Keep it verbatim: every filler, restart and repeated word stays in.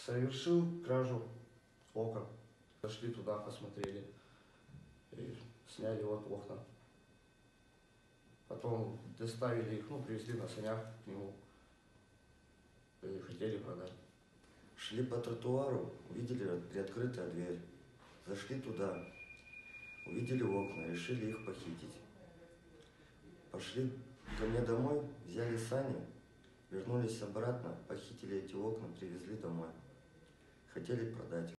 совершил кражу окон. Зашли туда, посмотрели, и сняли вот окна. Потом доставили их, ну, привезли на санях к нему и хотели продать. Шли по тротуару, увидели приоткрытая дверь. Зашли туда, увидели окна, решили их похитить. Пошли ко мне домой, взяли сани, вернулись обратно, похитили эти окна, привезли домой. Хотели продать.